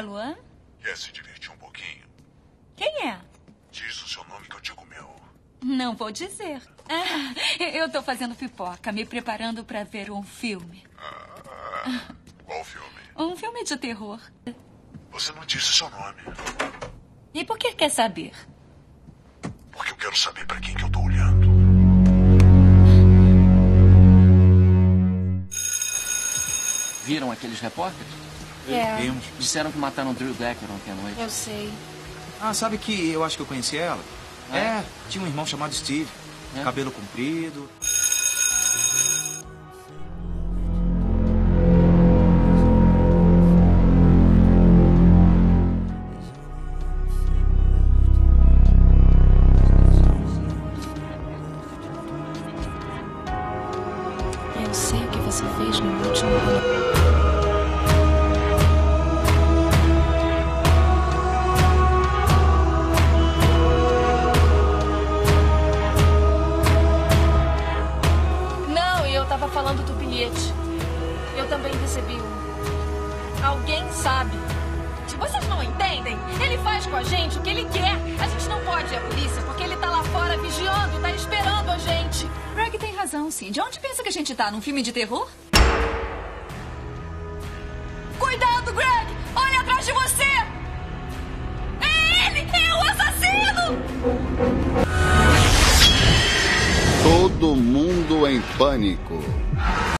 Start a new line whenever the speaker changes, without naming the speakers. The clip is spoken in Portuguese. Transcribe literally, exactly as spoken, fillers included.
Luan?
Quer se divertir um pouquinho?
Quem é?
Diz o seu nome que eu digo o meu.
Não vou dizer. Ah, eu tô fazendo pipoca, me preparando pra ver um filme.
Ah, qual filme?
Um filme de terror.
Você não disse seu nome.
E por que quer saber?
Porque eu quero saber pra quem que eu tô olhando.
Viram aqueles repórteres?
É.
Vimos.
Disseram que mataram Drew Decker ontem à noite.
Eu sei.
Ah, sabe que eu acho que eu conheci ela?
É?
É, tinha um irmão chamado Steve.
É?
Cabelo comprido.
Eu sei o que você fez no último ano. Não, eu tava falando do bilhete. Eu também recebi um. Alguém sabe. Vocês não entendem? Ele faz com a gente o que ele quer. A gente não pode ir à polícia porque ele tá lá fora vigiando, tá esperando a gente.
Greg tem razão, sim. De onde pensa que a gente tá? Num filme de terror? Cuidado, Greg! Olha atrás de você! É ele! É o assassino!
Todo mundo em pânico.